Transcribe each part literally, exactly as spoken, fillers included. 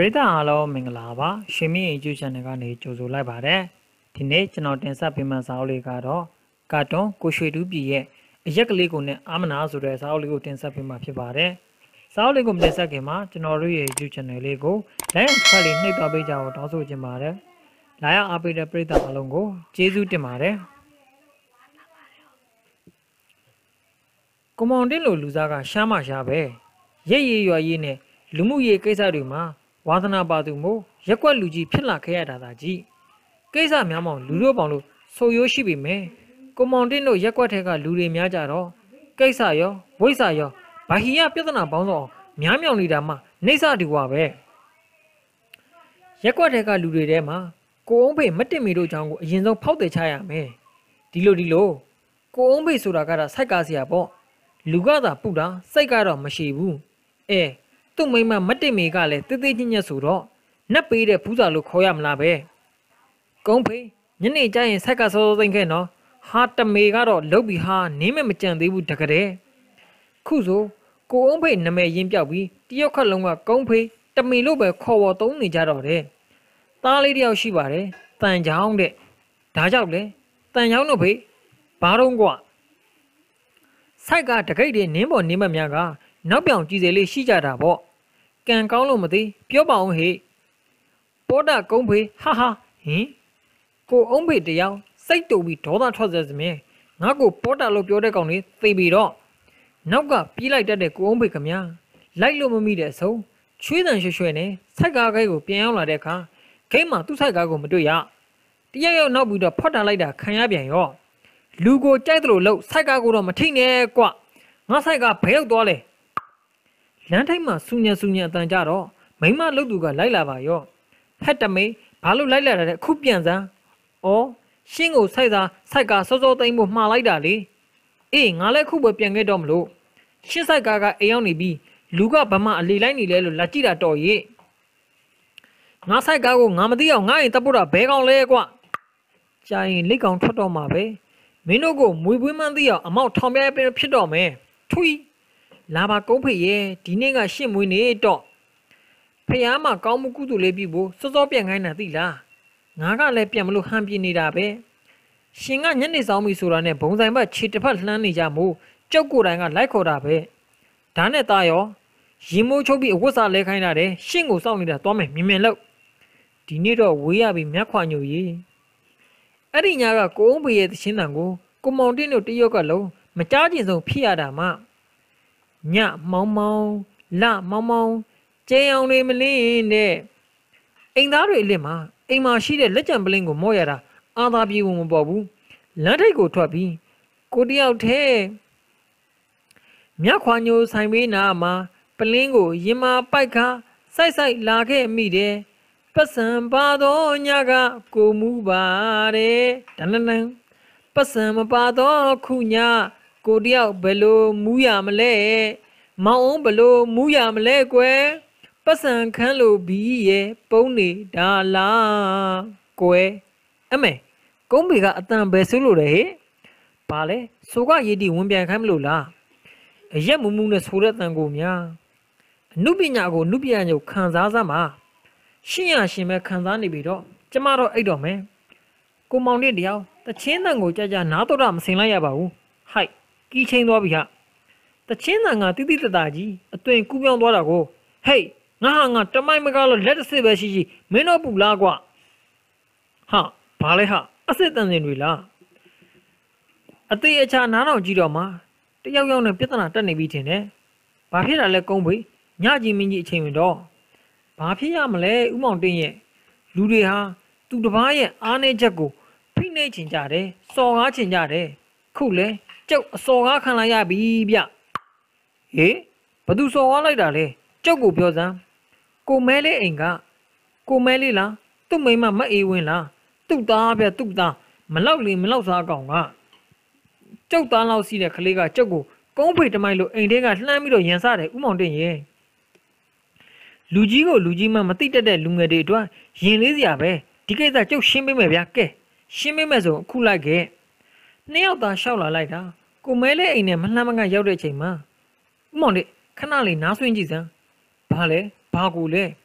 ရိသတ်အားလုံးမင်္ဂလာပါရှင်မင်း YouTube Channel ကနေကြိုဆိုလိုက်ပါတယ်ဒီနေ့ကျွန်တော်တင်ဆက်ပေးမယ့်စာအုပ်လေးကတော့ကာတွန်းကိုရွှေတူးပြည်ရဲ့အရက်ကလေးကိုနဲ့အာမနာဆိုတဲ့စာအုပ်လေးကိုတင်ဆက်ပေးမှာဖြစ်ပါတယ်စာအုပ်လေးကိုမတင်ဆက်ခင်မှာကျွန်တော်တို့ရဲ့ YouTube Channel လေးကို like and subscribe လေးနှိပ်သွားပေးကြအောင်တောင်းဆိုချင်ပါတယ်လာရောက်အားပေးတဲ့ပရိသတ်အားလုံးကိုကျေးဇူးတင်ပါတယ်ကွန်မွန်တင်းလိုလူစားကရှားမရှားပဲရိပ်ရည်ရွာရည်နဲ့လူမှုရေးကိစ္စတွေမှာဝါသနာပါသူမို့ရက်ွက်လူကြီးဖြစ်လာခဲ့ရတာသာကြီးကိစ္စများမောင်လူတို့ပေါင်လို့ဆိုရိုးရှိပြီမယ်ကွန်မွန်တင်းတို့ရက်ွက်ထဲကလူတွေများကြတော့ကိစ္စရောဝိဆာရောဘာဟီယပြဿနာပေါင်းတော့များမြောင်နေတာမှနှိမ့်စတူပါပဲရက်ွက်ထဲကလူတွေထဲမှာကိုအောင်ဖေမတင်မီတို့ကြောင့်ကိုအရင်ဆုံးဖောက်တယ်ချရမယ်ဒီလိုဒီလိုကိုအောင်ဖေဆိုတာကတော့စိုက်ကားစရာပေါ့လူကသာပူတာစိတ်ကတော့မရှိဘူးအဲသူ့မိမမတင်မီကလည်းတေးသေးချင်းညက်ဆိုတော့နတ်ပေးတဲ့ဖူးစာလို့ခေါ်ရမလားပဲကုန်းဖေးညနေကျရင်ဆိုက်ကစောစောသိမ့်ခဲ့နော်ဟာတမေကတော့လုတ်ပြီးဟာနင်းမဲ့မကြံသေးဘူးတကယ်ခုဆိုကိုအောင်ဖေးနမဲရင်ပြောက်ပြီးတယောက်ခက်လုံးကကုန်းဖေးတမေလို့ပဲခေါ်ဝေါ်သုံးနေကြတော့တယ်သားလေးတယောက်ရှိပါတယ်တန်ချောင်းတဲ့ဒါကြောင့်လေတန်ချောင်းတို့ဖေးဘာတော့ကွာဆိုက်ကတကိတ်တွေနင်းပေါ်နင်းမများကနောက်ပြောင်ကြည်စဲလေးရှိကြတာပေါ့ကံကောင်းလို့မသိပြောပါအောင်ဟေ့ပောတာကုန်းဖေးဟာဟာဟင်ကိုအုံးဖေတယောက်စိတ်တူပြီးဒေါသထွက်စေစမြဲငါ့ကိုပောတာလို့ပြောတဲ့ကောင်လေးသိပြီတော့နောက်ကပြေးလိုက်တတ်တဲ့ကိုအုံးဖေခမညာလိုက်လို့မမိတဲ့အဆုံးချွေးတန်ရွှဲရွှဲနဲ့ဆိုက်ကားခဲကိုပြန်ရောက်လာတဲ့အခါဂိမ်းမှာသူ့ဆိုက်ကားကိုမတွေ့ရတရက်ရောက်နောက်ပြီးတော့ဖွက်တာလိုက်တာခံရပြန်ရောလူကိုကြိုက်တယ်လို့လှုပ်ဆိုက်ကားကိုတော့မထိနဲ့ကွငါဆိုက်ကဘဲရောက်သွားလဲလမ်းထိပ်မှာစူညံစူညံအတန်ကြတော့မိမလှုပ်သူကလိုက်လာပါရောဟက်တမေဘာလို့လိုက်လာတဲ့အခုပြန်စမ်းဩရှင်းကိုဆိုက်သားဆိုက်ကစောစောသိမ့်ဖို့မှားလိုက်တာလေအေးငါလည်းခုပဲပြန်ခဲ့တော့မလို့ရှင်းဆိုက်ကားကအိမ်ရောက်နေပြီးလူကဗမာအလီလိုက်နေလဲလို့လာကြည့်တာတော်ရဲ့ငါဆိုက်ကားကိုငါမသိအောင်ငါ့ရင်တပ်ဖို့တာဘဲကောင်လဲကွကြာရင်လက်ကောင်ထွက်တော့မှာပဲမင်းတို့ကိုမွေပွေးမှန်းသိအောင်အမောက်ထောင်ပြပြဖြစ်တော့မယ်ထွီလာပါကုန်းဖေရဲ့ဒီနေ့ကရှင့်မွေးနေတော့ဖះမှာကောင်းမှုကုသိုလ်လေးပြုဖို့စောစောပြန်ခိုင်းတာသိလားငါကလည်းပြန်မလို့ဟန်ပြနေတာပဲရှင်ကညနေဆောင်ပြီဆိုတာနဲ့ဘုံဆိုင်ဘက်ခြေတစ်ဖက်လှမ်းနေကြမို့ကြောက်ကိုယ်တိုင်ကလိုက်ခေါ်တာပဲဒါနဲ့သားရောရင်မိုးချုပ်ပြီးအဝတ်စားလဲခိုင်းတာတယ်ရှင့်ကိုစောင့်နေတာသွားမယ်မြင်မြင်လို့ဒီနေ့တော့ဝေးရပြီမြတ်ခွာညိုကြီးအဲ့ဒီညာကကိုအုံးဖေရဲ့သချင်းတန်ကိုကိုမောင်တင်းတို့တယောက်ကလုံးမကြားကျင်ဆုံးဖြစ်ရတာမှညမောင်မောင်လမောင်မောင်ကျဲအောင်တွေမလင်းတဲ့အိမ်သားတွေအလစ်မှာအိမ်မှာရှိတဲ့လက်ကြံပလင်းကိုမော့ရတာအာသာပြေဝင်မပေါ်ဘူးလမ်းထိပ်ကိုထွက်ပြီးကိုတယောက်ထဲမြခွာညိုဆိုင်မေးနာမှာပလင်းကိုရင်မာပိုက်ခါစိုက်စိုက်လာခဲ့မိတယ်ပတ်စံပါတော့ညကကိုမူပါတယ်ဒနနန်ပတ်စံမပါတော့ခုညကိုတယောက်ဘယ်လိုမူးရမလဲမောင်အောင်ဘယ်လိုမူးရမလဲကွယ်ပတ်စံခန်းလိုဘီရဲ့ပုံနေတာလားကွယ်အမေကုန်းပေကအတန်ပဲဆိုးလို့လေဟဲ့ဘာလဲဆိုကရည်တီဝင်ပြန်ခိုင်းမလို့လားအရက်မူးမူးနဲ့ဆိုတဲ့တန်ကိုများအနုပညာကိုအနုပညာကိုခံစားစမ်းပါရှင်းရရှင်ပဲခံစားနေပြီတော့ကျမတော့အိတ်တော့မယ်ကိုမောင်လေးတယောက်တချင်းတန်ကိုကြကြနားတော့တာမစင်လိုက်ရပါဘူးဟိုက်ကီးချင်းသွားပြီဟာတချင်းတန်ကတိတိတတာကြီးအသွင်ကူးပြောင်းသွားတာကိုဟေးငါဟာငါတမိုင်းမကားလို့လက်တစ်စစ်ပဲရှိရှိမင်းတော့ပူလားကွာဟာဘာလဲဟာအစ်စ်တန်စင်တွေလားအသေးအချာနားတော်ကြည့်တော့မှတယောက်ယောက်နဲ့ပြဿနာတက်နေပြီထင်တယ်ဘာဖြစ်တာလဲကုန်းဖေးညကြီးမင်းကြီးအချိန်ဝင်တော့ဘာဖြစ်ရမလဲဥမောင်တင်းရဲ့လူတွေဟာသူတစ်ပါးရဲ့အားနည်းချက်ကိုဖိနှိပ်ချင်ကြတယ်စော်ကားချင်ကြတယ်ခုလဲကျုပ်အစော်ကားခံလိုက်ရပြီဗျဟေးဘသူစော်ကားလိုက်တာလဲကျုပ်ကိုပြောစမ်းကိုမဲလေးအိမ်ကကိုမဲလေးလားသူ့မိမမအေးဝင်းလားသူ့သားဗျသူ့သားမလောက်လေမလောက်စားကောင်ကကျုပ်သားလောက်စီးတဲ့ကလေးကကျုပ်ကိုကုန်းဖေတမိုင်းလို့အိမ်ထဲကလှမ်းပြီးတော့ရန်စားတယ်ဥမောင်တင်းရဲ့လူကြီးကိုလူကြီးမှမသိတတ်တဲ့လူငယ်တွေအတွက်ရင်လေးစရာပဲဒီကိစ္စကျုပ်ရှင်းပေးမယ်ဗျာကဲရှင်းပေးမယ်ဆိုအခုလိုက်ခဲ့နှစ်ယောက်သားရှောက်လာလိုက်တာကိုမဲလေးအိမ်နဲ့မလှမ်းမကရောက်တဲ့အချိန်မှာဥမောင်လေးခဏလေးနားဆွင့်ကြည့်စမ်းဘာလဲဘာကိုလဲ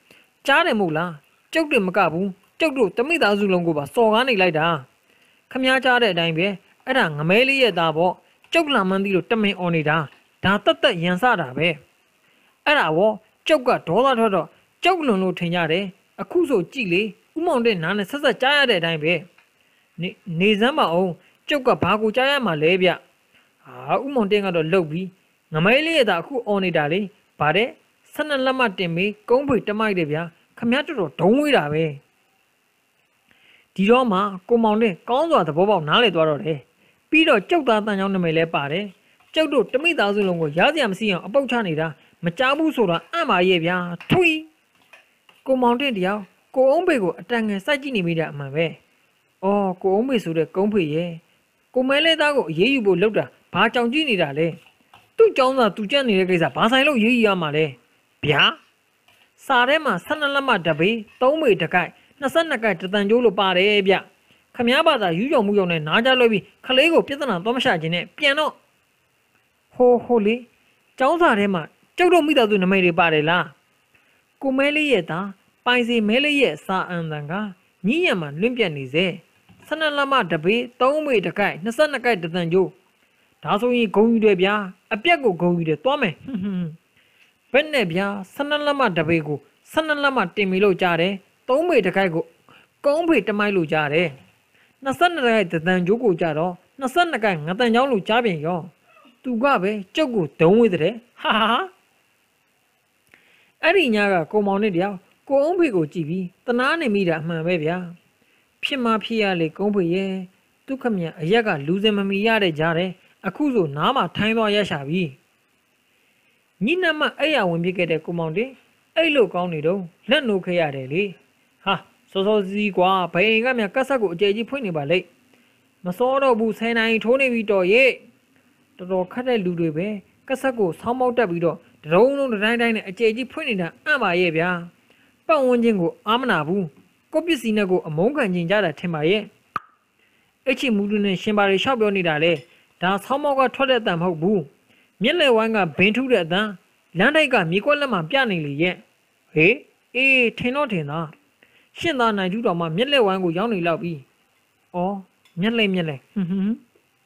ကြားတယ်မို့လားကျုပ်တွေမကဘူးကျုပ်တို့တမိသားစုလုံးကိုပါစော်ကားနေလိုက်တာခမည်းကြားတဲ့အတိုင်းပဲအဲ့ဒါငမဲလေးရဲ့သားပေါ့ကျုပ်လာမှန်းသိလို့တမင်អော်နေတာဒါတက်တက်ရန်စတာပဲအဲ့ဒါဘောကျုပ်ကဒေါသထွက်တော့ကျုပ်လွန်လို့ထင်ကြတယ်အခုဆိုကြည့်လေဥမောင်တဲ့နားနဲ့ဆက်ဆက်ကြားရတဲ့အတိုင်းပဲနေနေစမ်းပါအောင်ကျုပ်ကဘာကိုကြားရမှာလဲဗျဟာဥမောင်တဲ့ကတော့လှုပ်ပြီးငမဲလေးရဲ့သားအခုអော်နေတာလေဗါတဲ့ဆနလက်မတင်မေးကုန်းဖေတမိုက်တယ်ဗျာခမည်းတော်တော်ဒုံဝေးတာပဲဒီတော့မှကိုမောင်နဲ့ကောင်းစွာသဘောပေါက်နားလေသွားတော့တယ်ပြီးတော့ကျုပ်သားတန်ချောင်းနာမည်လဲပါတယ်ကျုပ်တို့တမိသားစုလုံးကိုရားစရာမရှိအောင်အပုတ်ချနေတာမကြောက်ဘူးဆိုတော့အံ့ပါရဲ့ဗျာထွီကိုမောင်တဲ့တယောက်ကိုအုံးဖေကိုအတန်ငယ်စိုက်ကြည့်နေမိတာအမှန်ပဲအော်ကိုအုံးဖေဆိုတဲ့ကုန်းဖေရဲ့ကိုမဲလဲသားကိုအေးအေးယူဖို့လုပ်တာဘာကြောင်ကြည့်နေတာလဲသူ့เจ้าသားသူကြက်နေတဲ့ကိစ္စဘာဆိုင်လို့ရေးရရမှာလဲဗျာစာထဲမှာဆနလက်မတပေသုံးပေတကိုက်နှစ်ဆက်နှစ်ကိုက်တတန်ကျိုးလို့ပါတယ်ဗျခမည်းဘာသာယူယုံမှုယုံနဲ့နားကြလွှဲပြီးခလေးကိုပြဿနာတော့မရှာခြင်းနဲ့ပြန်တော့ဟိုဟိုလေเจ้าစာထဲမှာကျုပ်တို့မိသားစုနမိတ်တွေပါတယ်လားကိုမဲလေးရဲ့သားပိုင်စီမဲလေးရဲ့စာအန်တန်ကညညံမှာလွင့်ပြတ်နေစေဆနလက်မတပေသုံးပေတကိုက်နှစ်ဆက်နှစ်ကိုက်တတန်ကျိုးဒါဆိုရင်ဂုံယူတယ်ဗျာအပြက်ကိုဂုံယူတယ်သွားမယ်ဟွန်းဟွန်းဘယ်နဲ့ဗျာဆနလက်မတပေကိုဆနလက်မတင်မီလို့ကြားတယ်သုံးပေတကိုက်ကိုကုန်းဖေတမိုက်လို့ကြားတယ်နှစ်ဆက်နှစ်ကိုက်တတန်ကျိုးကိုကြားတော့နှစ်ဆက်နှစ်ကိုက်ငတန်ချောင်းလို့ကြားပြန်ရောသူကပဲကျုပ်ကိုဒုံဝေးတဲ့ဟာဟာအဲ့ဒီညကကိုမောင်နဲ့တယောက်ကိုအုံးဖေကိုကြည့်ပြီးတနာနေမိတာအမှန်ပဲဗျာဖြစ်မှဖြစ်ရလေကုန်းဖေရဲ့ဒုက္ခမြအရက်ကလူစင်မမီရတဲ့ကြားတယ်အခုဆိုနားမှာထိုင်းသွားရရှာပြီညီနမအဲ့ရဝင်ပြခဲ့တဲ့ကိုမောင်တင်အဲ့လိုကောင်းနေတော့လက်နိုးခဲ့ရတယ်လေဟာစောစောစီးကွာဘယ်ကမြကတ်ဆက်ကိုအကျယ်ကြီးဖွင့်နေပါလိမ့်မစောတော့ဘူးဆယ်နိုင်ထိုးနေပြီတော့ရဲ့တော်တော်ခက်တဲ့လူတွေပဲကတ်ဆက်ကိုဆောင်းမောက်တက်ပြီးတော့တရုံလုံးတိုင်းတိုင်းနဲ့အကျယ်ကြီးဖွင့်နေတာအံ့ပါရဲ့ဗျာပတ်ဝန်းကျင်ကိုအာမနာဘူးကိုပစ္စည်းနဲ့ကိုအမုန်းခံကျင်ကြတာထင်ပါရဲ့အချီမူလူနဲ့ရှင်ပါရီရှောက်ပြောနေတာလေဒါဆောင်းမောက်ကထွက်တဲ့အတန်မဟုတ်ဘူးမျက်လက်ဝိုင်းကဘင်းထုတဲ့အတန်လမ်းတိုက်ကမြေကွက်လက်မှပြနေလေရဲ့ဟေးအေးထင်တော့ထင်သားရှင်းသားနိုင်ထူးတော်မှမျက်လက်ဝိုင်းကိုရောက်နေလောက်ပြီဩမျက်လက်မျက်လက်ဟွန်းဟွန်း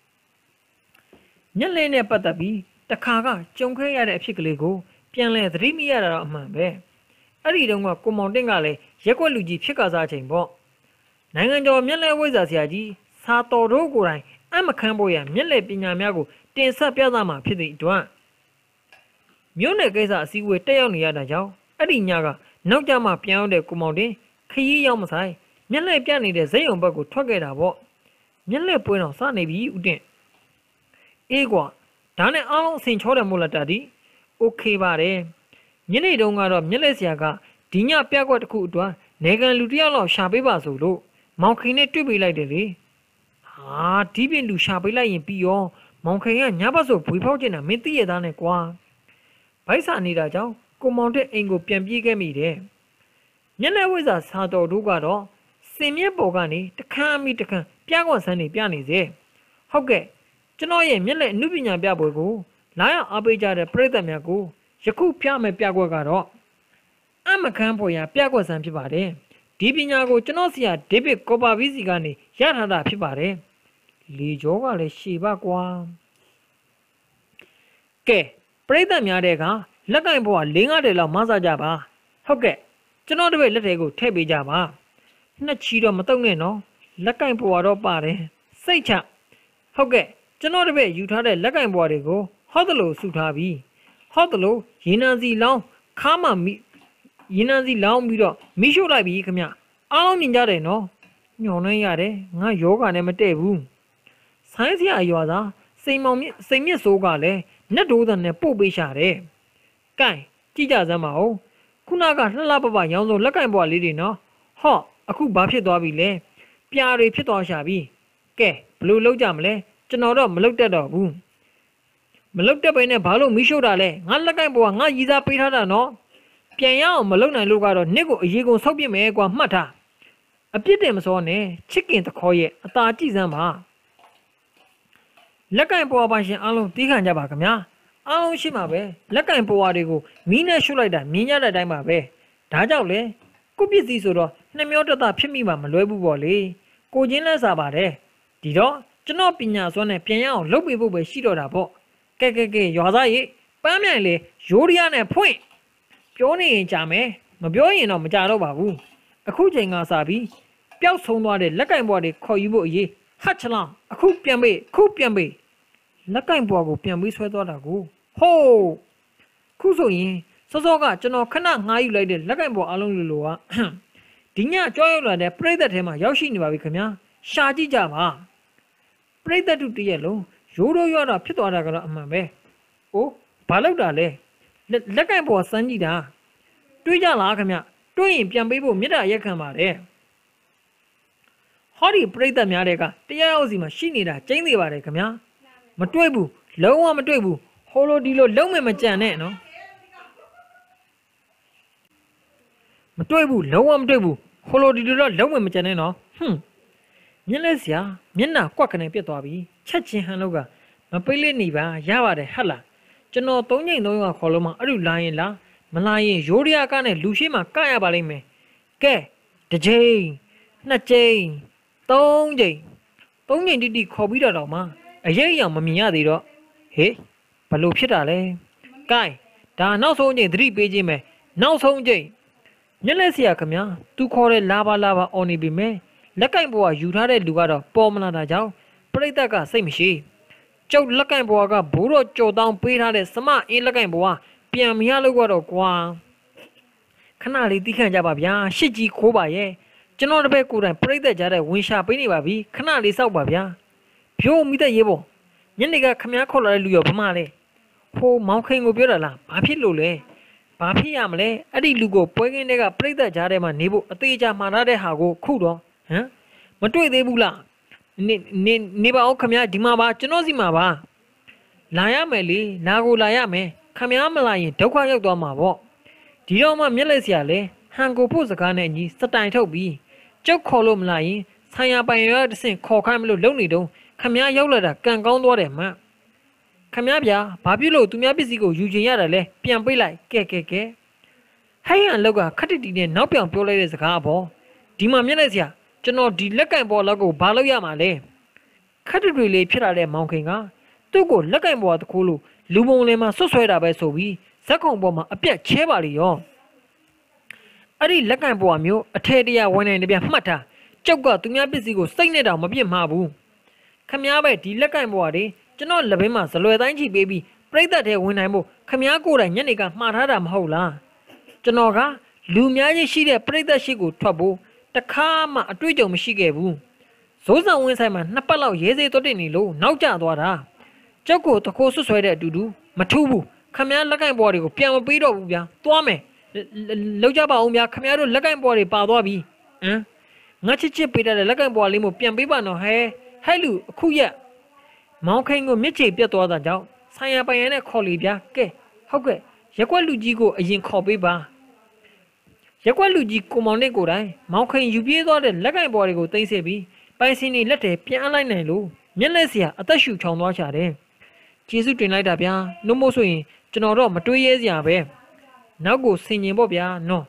မျက်လက်နဲ့ပတ်သက်ပြီးတခါကကြုံခဲ့ရတဲ့အဖြစ်ကလေးကိုပြန်လဲသတိမရတာတော့အမှန်ပဲအဲ့ဒီတုန်းကကိုမောင်တင့်ကလည်းရက်ွက်လူကြီးဖြစ်ကစားချိန်ပေါ့နိုင်ငံကျော်မျက်လက်ဝိဇ္ဇာဆရာကြီးစာတော်တို့ကိုယ်တိုင်အမခန်းဖို့ရမျက်လက်ပညာများကိုတင်ဆက်ပြသမှာဖြစ်သည့်အတွက်မြို့နယ်ကိစ္စအစည်းအဝေးတက်ရောက်နေရတာကြောင့်အဲ့ဒီညကနောက်ကျမှပြန်ရောက်တဲ့ကိုမောင်တင်ခရီးရောက်မဆိုင်မျက်လက်ပြနေတဲ့ဇက်ရုံဘက်ကိုထွက်ခဲ့တာပေါ့မျက်လက်ပွဲတော်စနေပြီဥတင်အေးကွာဒါနဲ့အားလုံးအဆင်ချောတယ်မို့လားတာဒီโอเคပါတယ်ညနေတုန်းကတော့မျက်လက်ဆရာကဒီညပြက်ကွက်တစ်ခုအတွက်နေကန်လူတယောက်လောက်ရှာပေးပါဆိုလို့မောင်ခင်နဲ့တွေ့ပေးလိုက်တယ်လေဟာဒီပြင်လူရှာပေးလိုက်ရင်ပြီးရောမောင်ခင်ကညဘက်ဆိုဘွေဖောက်ကျင်တာမင်းသိရသားနဲ့ကွာဗိုက်စာနေတာကြောင့်ကိုမောင်တဲ့အိမ်ကိုပြန်ပြေးခဲ့မိတယ်မျက်လက်ဝိဇ္ဇာစာတော်တို့ကတော့စင်မြက်ပေါ်ကနေတခမ်းမိတခမ်းပြကွက်ဆန်းနေပြနေစေဟုတ်ကဲ့ကျွန်တော်ရဲ့မျက်လက်အမှုပညာပြပွဲကိုလာရောက်အားပေးကြတဲ့ပရိသတ်များကိုယခုပြမယ်ပြကွက်ကတော့အမခန်းပေါ်ရပြကွက်ဆန်းဖြစ်ပါတယ်ဒီပညာကိုကျွန်တော်ဆရာဒေးဗစ်ကော်ပါဗီစီကနေရထားတာဖြစ်ပါတယ်လေကျော်ကလည်းရှည်ပါကွာကဲပရိသတ်များတဲ့ကလက်ကင်ဘွား၄၅တယ်လောက်မဆကြပါဟုတ်ကဲ့ကျွန်တော်တို့ရဲ့လက်တွေကိုထည့်ပေးကြပါနှစ်ချီတော့မတုံနဲ့နော်လက်ကင်ဘွားတော့ပါတယ်စိတ်ချဟုတ်ကဲ့ကျွန်တော်တို့ရဲ့ယူထားတဲ့လက်ကင်ဘွားတွေကိုဟော့တလို့စုထားပြီးဟော့တလို့ရေနံစီလောင်းခါမှမိရေနံစီလောင်းပြီးတော့မိရှို့လိုက်ပြီခင်ဗျအားလုံးမြင်ကြတယ်နော်ညော်နှင်းရတယ်ငါယောဂနဲ့မတည့်ဘူးဆိုင်းစရာရွာသားစိန်မောင်မြစိန်မြစ်စိုးကလည်းနတ်ဒိုးသံနဲ့ပို့ပေးရှာတယ်။ကဲကြည့်ကြစမ်းပါဦးခုနကလှလှပပရောင်းစုံလက်ကင်ဘွားလေးတွေနော်ဟော့အခုဘာဖြစ်သွားပြီလဲပြာတွေဖြစ်သွားရှာပြီကဲဘလို့လောက်ကြမလဲကျွန်တော်တော့မလောက်တတ်တော့ဘူးမလောက်တတ်ပဲနဲ့ဘာလို့မီးရှို့တာလဲငါလက်ကင်ဘွားငါရည်စားပေးထားတာနော်ပြန်ရအောင်မလုံနိုင်လို့ကတော့နှစ်ကိုအရေးကုန်ဆောက်ပြစ်မယ်ကွာမှတ်ထားအပြစ်တင်မစောနဲ့ချစ်ကင်တခေါ်ရဲ့အသာကြည့်စမ်းပါလက်ကင်ပေါ်ပါရှင်အားလုံးတီးခံကြပါခင်ဗျာအားလုံးရှိမှာပဲလက်ကင်ပေါ်ဝါတွေကိုမီးနဲ့ရှုပ်လိုက်တာမြင်ရတဲ့အတိုင်းပါပဲဒါကြောင့်လေကိုပစ္စည်းဆိုတော့နှမျောတတဖြစ်မိမှာမလွဲဘူးပေါ့လေကိုချင်းလက်စားပါတယ်ဒီတော့ကျွန်တော်ပညာစွမ်းနဲ့ပြန်ရအောင်လုပ်ပေးဖို့ပဲရှိတော့တာပေါ့ကဲကဲကဲရွာသားရေပန်းမြိုင်လေရိုးရီးယားနဲ့ဖွင့်ပြောနေရင်ကြာမယ်မပြောရင်တော့မကြတော့ပါဘူးအခုချိန်ကစပြီးပျောက်ဆုံးသွားတဲ့လက်ကင်ဘွားတွေခေါ်ယူဖို့အရေးဟတ်ချလောင်အခုပြန်ပေးခုပြန်ပေးလက်ကင်ဘွားကိုပြန်ပေးဆွဲသွားတာကိုဟိုးခုဆိုရင်စောစောကကျွန်တော်ခဏငှားယူလိုက်တဲ့လက်ကင်ဘွားအလုံးလိုလိုကဒီညကြောက်ရွံ့လာတဲ့ပြိသက်ထဲမှာရောက်ရှိနေပါပြီခင်ဗျာရှာကြည့်ကြပါပြိသက်တို့တရက်လုံးရိုးရိုးရွာတာဖြစ်သွားတာကတော့အမှန်ပဲအိုးဘာလုပ်တာလဲလက်ကင်ဘွားစမ်းကြည့်တာတွေးကြလားခင်ဗျတွေးရင်ပြန်ပေးဖို့မြစ်တာရက်ခံပါတယ်ဟောဒီပြိသက်များတွေကတရားရောက်စီမှာရှိနေတာကျင်းနေပါတယ်ခင်ဗျာမတွေးဘူးလုံးဝမတွေးဘူးဟိုလိုဒီလိုလုံးမဲ့မကြံနဲ့နော်မတွေ့ဘူးလုံးဝမတွေ့ဘူးဟိုလိုဒီလိုတော့လုံးဝမကြံနဲ့နော်ဟွန်းမျက်လက်စရာမျက်နှာကွက်ကနေပြတ်သွားပြီချက်ချင်းဟန်လို့ကမပိတ်လေးနေပါရပါတယ်ဟတ်လားကျွန်တော်သုံးချိန်သုံးယောက်ခေါ်လို့မှအဲ့လိုလာရင်လားမလာရင်ရိုးရီးယားကနဲ့လူရှိမှကရပါလိမ့်မယ်ကဲတစ်ချိန်နှစ်ချိန်သုံးချိန်သုံးချိန်တိတိခေါ်ပြီးတော့တော့မှအရေးအယောင်မမြင်ရသေးတော့ဟေးဘလို့ဖြစ်တာလဲကဲဒါနောက်ဆုံးချိန်သတိပေးခြင်းပဲနောက်ဆုံးချိန်ညလက်စရာခမညာသူခေါ်တဲ့လာပါလာပါအော်နေပြီမဲ့လက်ကင်ဘွားယူထားတဲ့လူကတော့ပေါ်မလာတာကြောင့်ပြိတ္တကစိတ်မရှိကျုပ်လက်ကင်ဘွားကဘိုးတော်ကြော်တောင်းပေးထားတဲ့စမအင်းလက်ကင်ဘွားပြန်မရလို့ကတော့ကွာခဏလေးတီးခန့်ကြပါဗျာရှစ်ကြီးခိုးပါရဲ့ကျွန်တော်တပည့်ကိုယ်တိုင်ပြိတ္တကြားတဲ့ဝင်ရှာပေးနေပါပြီခဏလေးစောက်ပါဗျာဖြိုးမိတဲ့ရေပေါ်ညနေကခမညာခေါ်လာတဲ့လူရောဗမာလဲဟိုမောင်ခိန်ကိုပြောတာလားဘာဖြစ်လို့လဲဘာဖြစ်ရမလဲအဲ့ဒီလူကိုပွဲကင်းတွေကပြိတ္တကြားထဲမှာနေဖို့အသေးချာမှားထားတဲ့ဟာကိုခုတော့ဟမ်မတွေ့သေးဘူးလားနေနေနေပါဦးခမညာဒီမှာပါကျွန်တော်စီမှာပါလာရမယ်လေလာကိုလာရမယ်ခမညာမလာရင်ဒုက္ခရောက်သွားမှာပေါ့ဒီတော့မှမျက်လက်စရာလဲဟန်ကိုဖို့စကားနဲ့ညီစတိုင်ထုတ်ပြီးကျုပ်ခေါ်လို့မလာရင်ဆိုင်ရပိုင်ရတဆင့်ခေါ်ခိုင်းမလို့လုံနေတော့ခမညာရောက်လာတာကံကောင်းသွားတယ်မှခမညာဗျာဘာဖြစ်လို့သူများပစ္စည်းကိုယူချင်ရတယ်လဲပြန်ပေးလိုက်ကဲကဲကဲဟိုင်းအလောက်ကခက်တတီနဲ့နောက်ပြောင်ပြောလိုက်တဲ့စကားပေါ့ဒီမှာမျက်လက်စရာကျွန်တော်ဒီလက်ကင်ပေါ်လောက်ကိုဘာလို့ရမှာလဲခက်တတွေလေးဖြစ်လာတဲ့မောင်ခင်ကသူ့ကိုလက်ကင်ပေါ်တခိုးလို့လူပုံလင်းမှာဆွတ်ဆွဲတာပဲဆိုပြီးဇက်ခုံပေါ်မှာအပြက်ချဲပါလေရောအဲ့ဒီလက်ကင်ပေါ်မျိုးအထဲတရဝင်နေတပြမှတ်ထားကျုပ်ကသူများပစ္စည်းကိုစိတ်နဲ့တောင်မပြစ်မှာဘူးခမ ्या ပဲဒီလက်ကင်ပေါ်တွေကျွန်တော်လက်ဘင်းမှာဇလွယ်တိုင်းချီပေးပြီးပြိတ္တထဲဝင်နိုင်ဖို့ခမ ्या ကိုယ်တိုင်ညနေကမှားထားတာမဟုတ်လားကျွန်တော်ကလူများကြီးရှိတဲ့ပြိတ္တရှိကိုထွက်ဖို့တခါမှအတွေ့အကြုံမရှိခဲ့ဘူးဇိုးဆောင်ဝင်းဆိုင်မှာနှစ်ပတ်လောက်ရဲစေးသွတ်တင်နေလို့နောက်ကျသွားတာကျုပ်ကိုတခိုးဆွဆွဲတဲ့အတူတူမထူးဘူးခမ ्या လက်ကင်ပေါ်တွေကိုပြန်မပေးတော့ဘူးဗျာသွားမယ်လောက်ကြပါအောင်ဗျာခမ ्या တို့လက်ကင်ပေါ်တွေပါသွားပြီဟမ်ငါချစ်ချစ်ပေးတဲ့လက်ကင်ပေါ်လေးမျိုးပြန်ပေးပါနော်ဟဲဟဲ့လူအခုရက်မောင်ခိန်ကိုမြစ်ချေပြတ်သွားတာကြောင့်ဆိုင်ရပိုင်ရနဲ့ခေါ်လီဗျာကဲဟုတ်ကဲ့ရက်ွက်လူကြီးကိုအရင်ခေါ်ပေးပါရက်ွက်လူကြီးကိုမောင်နဲ့ကိုတိုင်မောင်ခိန်ယူပြေးသွားတဲ့လက်ကင်ပေါ်တွေကိုသိမ့်စစ်ပြီးပိုင်စင်းနေလက်ထဲပြန်အလိုက်နိုင်လို့မျက်လက်စရာအသက်ရှူချောင်သွားချတယ်ကျေးဇူးတင်လိုက်တာဗျာနှုတ်မို့ဆိုရင်ကျွန်တော်တော့မတွေးရဲစရာပဲနောက်ကိုဆင်ញင်ပေါ့ဗျာနော်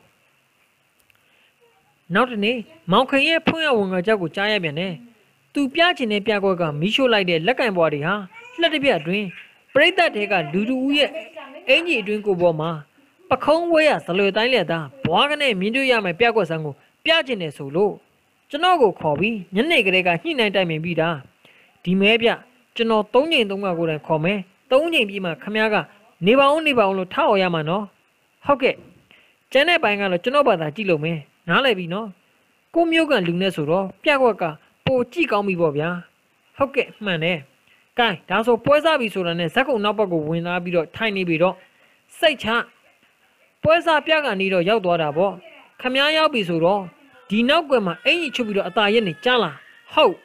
နောက်တနေ့မောင်ခိန်ရဲ့ဖွင့်ရဝင်ကကြောက်ကိုကြားရပြန်တယ်သူပြချင်တဲ့ပြကွက်ကမီးရှို့လိုက်တဲ့လက်ကင်ဘွားတွေဟာလက်တစ်ပြက်အတွင်းပရိသတ်တွေကလူတူဦးရဲ့အင်ကြီးအတွင်းကိုပေါ်မှာပခုံးဝဲရဇလွယ်တိုင်းလက်သားဘွားကနေမြင်တွေ့ရမယ်ပြကွက်ဆန်းကိုပြချင်တယ်ဆိုလို့ကျွန်တော်ကိုခေါ်ပြီးညနေကလေးကညှိနှိုင်းတိုင်ပင်ပြီးတာဒီမဲပြကျွန်တော်သုံးချိန်သုံးခါကိုယ်တိုင်ခေါ်မယ်သုံးချိန်ပြီးမှခမ ्या ကနေပါအောင်နေပါအောင်လို့ထားအောင်ရမှာနော်ဟုတ်ကဲ့ကျန်တဲ့ပိုင်းကတော့ကျွန်တော်ဘာသာကြည့်လို့မယ်နားလည်ပြီနော်ကိုမျိုးကလူနဲ့ဆိုတော့ပြကွက်ကပိုကြည့်ကောင်းပြီပေါ့ဗျာဟုတ်ကဲ့မှန်တယ်ကဲဒါဆိုပွဲစားပြီဆိုတာနဲ့ဇက်ကုံနောက်ဘက်ကိုဝင်လာပြီးတော့ထိုင်နေပြီတော့စိတ်ချပွဲစားပြကနေတော့ရောက်သွားတာပေါ့ခမ ्या ရောက်ပြီဆိုတော့ဒီနောက်ကွယ်မှာအင်ကြီးချုပ်ပြီးတော့အตาရက်နေကြားလာဟုတ်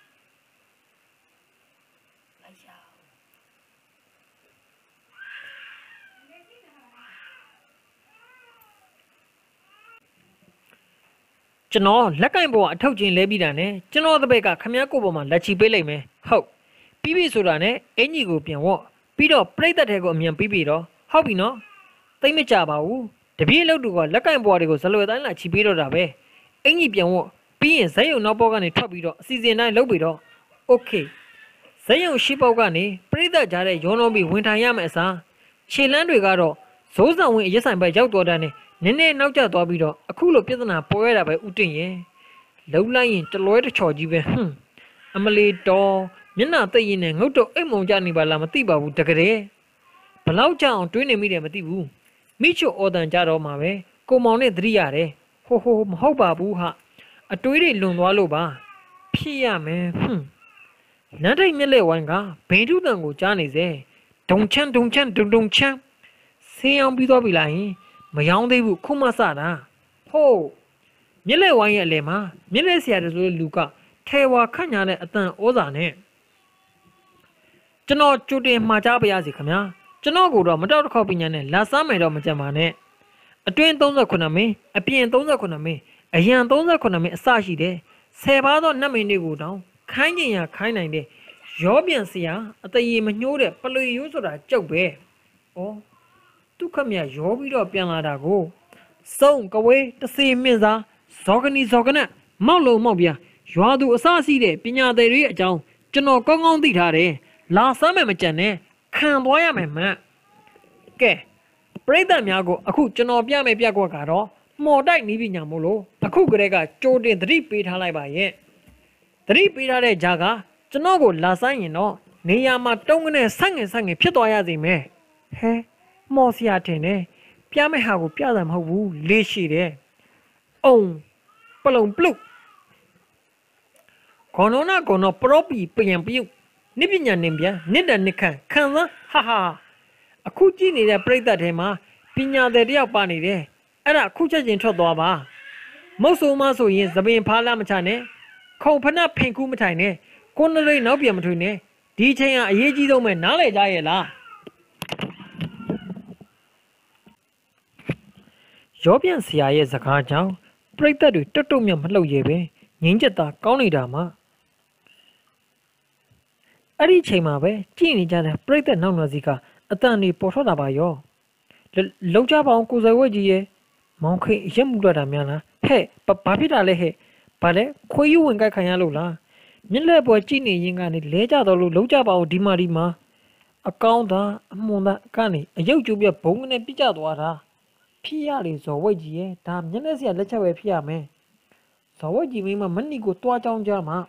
ကျွန်တော်လက်ကင်ပေါ်အထောက်ချင်းလဲပြီးတာနဲ့ကျွန်တော်တပည့်ကခမ ्या ကိုပေါ်မှာလက်ချီပေးလိုက်မယ်ဟုတ်ပြီးပြီဆိုတာနဲ့အင်ကြီးကိုပြန်ဝေါ့ပြီးတော့ပြိတ္တထဲကိုအမြန်ပြီးပြီတော့ဟုတ်ပြီနော်သိမ့်မကြပါဘူးတပြေးလောက်တူကလက်ကင်ပွားတွေကိုဇလွယ်တိုင်းလာချီပေးတော့တာပဲအင်ကြီးပြန်ဝတ်ပြီးရင်ဇက်ရုံနောက်ပေါက်ကနေထွက်ပြီးတော့အစီအစဉ်တိုင်းလုပ်ပြီးတော့โอเคဇက်ရုံရှိပေါက်ကနေပြိဿကြားတဲ့ရောလုံးပြီးဝင်ထိုင်ရမယ်အစားခြေလန်းတွေကတော့ဇိုးဆောင်ဝင်အရက်ဆိုင်ဘက်ရောက်တော့တဲ့နည်းနည်းနောက်ကျသွားပြီးတော့အခုလိုပြဿနာပေါ်ရတာပဲဥတင်ရင်လှုပ်လိုက်ရင်တလွဲတချော်ကြီးပဲဟွန်းအမလီတော်မျက်နှာသိရင်နဲ့ငုတ်တော့အိမ်မုံကြနေပါလားမသိပါဘူးတကယ်ဘလောက်ကြအောင်တွေးနေမိတယ်မသိဘူးမိချိုအော်တန်ကြတော့မှာပဲကိုမောင်နဲ့သတိရတယ်ဟိုဟိုမဟုတ်ပါဘူးဟာအတွေးတွေလွန်သွားလို့ပါဖြစ်ရမယ်ဟွန်းနန်းထိတ်မြက်လက်ဝိုင်းကဘိန်းထုတန်ကိုကြားနေစေဒုံချမ်းဒုံချမ်းဒုံဒုံချမ်းဆေးအောင်ပြီးတော့ပြီလားဟင်မယောင်းသေးဘူးခုမှစတာဟိုးမြက်လက်ဝိုင်းရဲ့အလဲမှာမြက်လက်ဆရာတို့ဆိုတဲ့လူကထဲဝါခန့်ညာတဲ့အတန်ဩဇာနဲ့ကျွန်တော်ကြိုတင်မှာကြားပါရစေခင်ဗျာကျွန်တော်ကတော့မတောက်တစ်ခေါက်ပညာနဲ့လာစားမယ်တော့မကြံပါနဲ့အတွင်းသုံးခုမင်းအပြင်သုံးခုမင်းအရန်သုံးခုမင်းအစရှိတယ်ဆယ်ပါးသောနတ်မင်းတွေကိုတောင်ခိုင်းကျင်ရခိုင်းနိုင်တဲ့ရောပြန်စရာအတရေမညှိုးတဲ့ပလွေရိုးဆိုတာကြောက်ပဲဩဒုက္ခမြရောပြီးတော့ပြန်လာတာကိုစုံကဝေးတစီမြင့်စားဇောကနီဇောကနက်မောက်လုံးမောက်ပြရွာသူအစရှိတဲ့ပညာသည်တွေအကြောင်းကျွန်တော်ကောင်းကောင်းသိထားတယ်လာစမ်းမယ်မကြံနဲ့ခံသွားရမယ်မှန်ကဲပရိသတ်များကိုအခုကျွန်တော်ပြမယ်ပြကွက်ကတော့မော်တိုက်နီးပညာမို့လို့အခုကလေးကကြိုးတင်သတိပေးထားလိုက်ပါရဲ့သတိပေးထားတဲ့ဂျာကကျွန်တော်ကိုလာဆိုင်ရင်တော့နေရာမှာတုံးကနေဆက်ငင်ဆက်ငင်ဖြစ်သွားရစီမယ်ဟဲမော်စရာထင်တယ်ပြမယ့်ဟာကိုပြတာမဟုတ်ဘူးလေးရှိတယ်အုံပလုံပလုခေါနောနာကောနောပရောပီပြန်ပြုတ်နိပညာနေပြန်နိတနိခံခံစားဟာဟာအခုကြည့်နေတဲ့ပြိတ္တထဲမှာပညာသည်တယောက်ပါနေတယ်အဲ့ဒါအခုချက်ချင်းထွက်သွားပါမုတ်ဆိုးမဆိုရင်သပင်ဖားလာမချနဲ့ခုံဖနဖင်ကူးမထိုင်နဲ့ကိုနရိတ်နောက်ပြန်မထွေနဲ့ဒီချိန်ကအရေးကြီးဆုံးပဲနားလည်ကြရဲ့လားရောပြန်ဆရာရဲ့စကားကြောင့်ပြိတ္တတွေတွတ်တုံမြတ်မလှုပ်ရဲပဲငင်းချက်သားကောင်းနေတာမှအဲ့ဒီချိန်မှာပဲကြည့်နေကြတဲ့ပြိတ္တနောက်နယ်စီကအတန်တွေပေါ်ထွက်လာပါရောလောက်ကြပါအောင်ကိုယ်စဝဲကြီးရဲ့မောင်ခိရက်မှုလာတာများလားဟဲ့ဘာဖြစ်တာလဲဟဲ့ဘာလဲခွေးယူဝင်ကြိုက်ခံရလို့လားမြက်လက်ပေါ်ကြည့်နေရင်ကနေလဲကြတော့လို့လောက်ကြပါအောင်ဒီမာဒီမာအကောင်းသားအမွန်သားကနေအယုတ်ကျူပြဘုံကနေပြစ်ကြသွားတာဖြစ်ရလေဇော်ဝိတ်ကြီးရဲ့ဒါမျက်လက်စရာလက်ချက်ပဲဖြစ်ရမယ်ဇော်ဝိတ်ကြီးမင်းမမဏိကိုတွားကြောင်းကြမှာ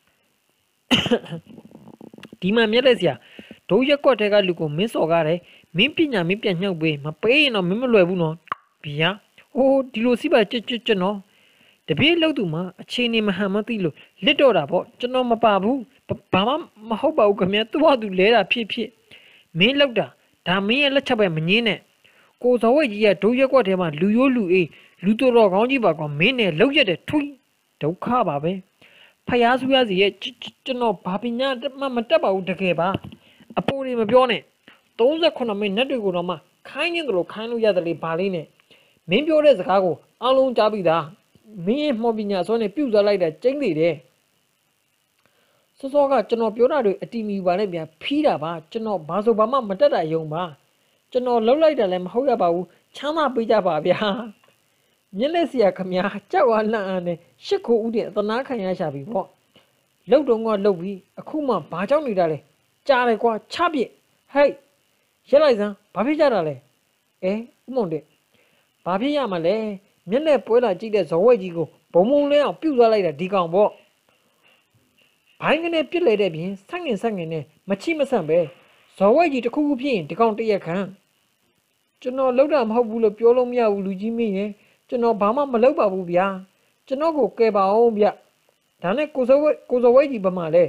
ဒီမှာမျက်လက်စရာဒိုးရက်ကွက်တဲကလူကိုမင်းစော်ကားတယ်မင်းပညာမင်းပြန်ညှောက်ပေးမပေးရင်တော့မင်းမလွယ်ဘူးနော်ဗျာဟိုဒီလိုစီးပါကြွကြွကြွနော်တပြေးလောက်သူမှာအခြေအနေမဟန်မသိလို့လစ်တော့တာပေါ့ကျွန်တော်မပါဘူးဘာမှမဟုတ်ပါဘူးခင်ဗျာသူ့ဟာသူလဲတာဖြစ်ဖြစ်မင်းလောက်တာဒါမင်းရဲ့လက်ချက်ပဲမငင်းနဲ့ကိုဇော်ဝိတ်ကြီးကဒိုးရက်ကွက်ထဲမှာလူရိုးလူအေးလူတော်တော်ကောင်းကြီးပါကွာမင်းနဲ့လောက်ရက်တဲ့ထွီးဒုက္ခပါပဲဖယားစုရစီရဲ့ကျွန်တော်ဘာပညာမှမတက်ပါဘူးတကယ်ပါအပိုးတွေမပြောနဲ့သုံးခုမိနစ်တွေကိုတော့မှခိုင်းနေတယ်လို့ခိုင်းလို့ရတယ်လေဘာလေးနဲ့မင်းပြောတဲ့စကားကိုအလုံးကြားပြီးသားမင်းရဲ့မော်ပညာစွမ်းနဲ့ပြုတ်စားလိုက်တာကျင်းနေတယ်စောစောကကျွန်တော်ပြောတာတွေအတီမီပါနဲ့ဗျာဖီးတာပါကျွန်တော်ဘာဆိုဘာမှမတက်တာယုံပါကျွန်တော်လှုပ်လိုက်တာလည်းမဟုတ်ရပါဘူးချမ်းသာပေးကြပါဗျာမျက်လက်စရာခမများကြောက်အားလန့်အားနဲ့ရှစ်ခိုဦးတဲ့အသနာခံရရှာပြီပေါ့လှုပ်တော့ကလှုပ်ပြီးအခုမှဘာကြောင့်နေတာလဲကြားတယ်ကွာချပြစ်ဟဲ့ရက်လိုက်စမ်းဘာဖြစ်ကြတာလဲအဲဥမုံတဲ့ဘာဖြစ်ရမှာလဲမျက်လက်ပွဲလာကြည့်တဲ့ဇော်ဝဲကြီးကိုဘုံဘုံလဲအောင်ပြုတ်သွားလိုက်တာဒီကောင်ပေါ့ဘိုင်းကနေပြစ်လေတဲ့ပြင်ဆက်ငင်ဆက်ငင်နဲ့မချိမဆန့်ပဲဇော်ဝဲကြီးတစ်ခုခုဖြစ်ရင်ဒီကောင်တရက်ခံကျွန်တော်လှုပ်တာမဟုတ်ဘူးလို့ပြောလို့မရဘူးလူကြီးမင်းရဲ့ကျွန်တော်ဘာမှမလုပ်ပါဘူးဗျာကျွန်တော်ကိုကယ်ပါအောင်ဗျဒါနဲ့ကိုဇော်ဝဲကိုဇော်ဝဲကြီးဘာမှလဲ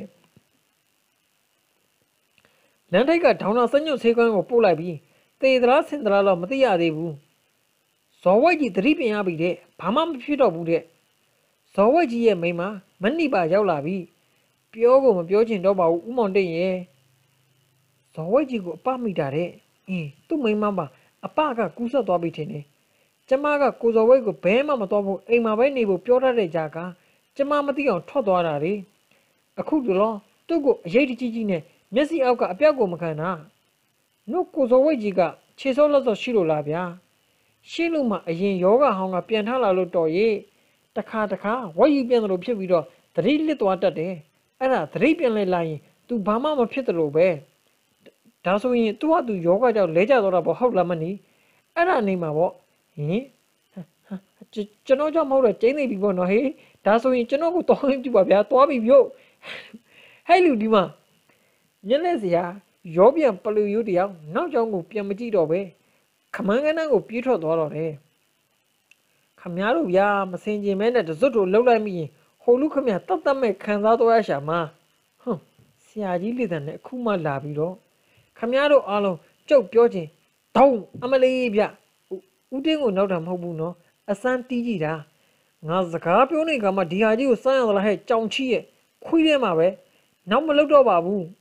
လမ်းထိပ်ကဒေါင်းနာစညွတ်ဆေးကွန်းကိုပို့လိုက်ပြီးသေသလားဆင်သလားတော့မသိရသေးဘူးဇော်ဝဲကြီးသတိပြင်ရပြီတဲ့ဘာမှမဖြစ်တော့ဘူးတဲ့ဇော်ဝဲကြီးရဲ့မိန်းမမဏိပါရောက်လာပြီပြောကိုမပြောချင်တော့ပါဘူးဥမောင်တိတ်ရဲ့ဇော်ဝဲကြီးကိုအပမိတာတဲ့အင်းသူ့မိန်းမပါအပကကူးဆက်သွားပြီထင်တယ်ကျမကကိုဇော်ဝဲကိုဘဲမှမတော်ဘူးအိမ်မှာပဲနေဖို့ပြောတတ်တဲ့ကြာကကျမမသိအောင်ထွက်သွားတာလေအခုတော့သူ့ကိုအရေးတကြီးကြီးနဲ့မျက်စိအောက်ကအပြောက်ကိုမခံတာနှုတ်ကိုဇော်ဝဲကြီးကခြေစောလက်စောရှိလို့လားဗျာရှင်းလို့မှအရင်ယောဂဟောင်းကပြန်ထလာလို့တော်ရဲ့တခါတခါဝက်ယူပြန်တယ်လို့ဖြစ်ပြီးတော့သတိလစ်သွားတတ်တယ်အဲ့ဒါသတိပြန်လဲလာရင် तू ဘာမှမဖြစ်တယ်လို့ပဲဒါဆိုရင် तू က तू ယောဂကြောင့်လဲကျသွားတာပေါ့ဟုတ်လားမနီအဲ့ဒါနေမှာပေါ့ဟင်ကျွန်တော်ကြောင့်မဟုတ်တော့ကျင်းနေပြီပေါ့နော်ဟေးဒါဆိုရင်ကျွန်တော်ကိုတော်ရင်ပြပါဗျာသွားပြီပြုတ်ဟဲ့လူဒီမှာညနေစရာရောပြန်ပလူယူတယောက်နောက်ကျောင်းကိုပြန်မကြည့်တော့ပဲခမန်းကန်းကိုပြေးထွက်သွားတော့တယ်ခမများတို့ဗျာမစင်ကျင်မဲနဲ့တစွတ်တို့လှုပ်လိုက်မိရင်ဟိုလူခမတတ်တတ်မဲ့ခံစားသွားရရှာမှာဟွန်းဆရာကြီးလေတန်နဲ့အခုမှလာပြီးတော့ခမများတို့အားလုံးကြုတ်ပြောချင်းတောင်းအမလေးဗျဦးတင်းကိုနောက်တာမဟုတ်ဘူးနော်အစမ်းတီးကြည့်တာငါစကားပြောနေကမှဒီဟာကြီးကိုစမ်းရသလားဟဲ့ကြောင်ချီရဲ့ခွေးထဲမှာပဲနောက်မလုပ်တော့ပါဘူး